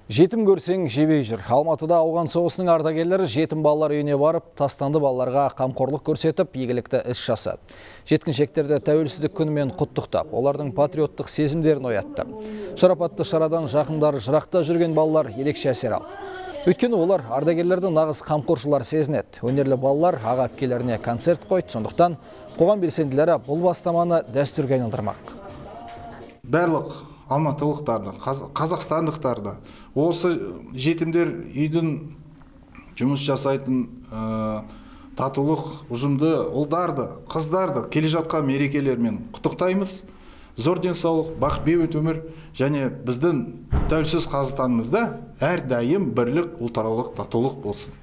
Жетім көрсең жебей жүр. Алматыда ауған соғысының ардагерлері жетім балалар үйіне барып, тастанды балаларға қамқорлық көрсетіп, игілікті іс жасады. Жеткіншектерді тәуелсіздік күнімен құттықтап, олардың патриоттық сезімдерін оятты. Шарапатты шарадан жақындары жырақта жүрген балалар ерекше әсер алды. Өйткені олар ардагерлерді нағыз қамқоршылар сезінеді. Өнерлі балалар аға әпкелеріне концерт қойды, сондықтан қоғам белсенділері бұл бастаманы дәстүрге айналдырмақ. Барлық алматылықтарды, қазақстандықтарды осы жетімдер үйдің жұмыс жасайтын татулық ұжымды ұлдарды, қыздарды келе жатқан мерекелермен құттықтаймыз. Зор денсаулық, бақыт-бейбіт өмір және біздің тәуелсіз Қазақстанымызда әрдайым бірлік, ұлтаралық, татулық болсын.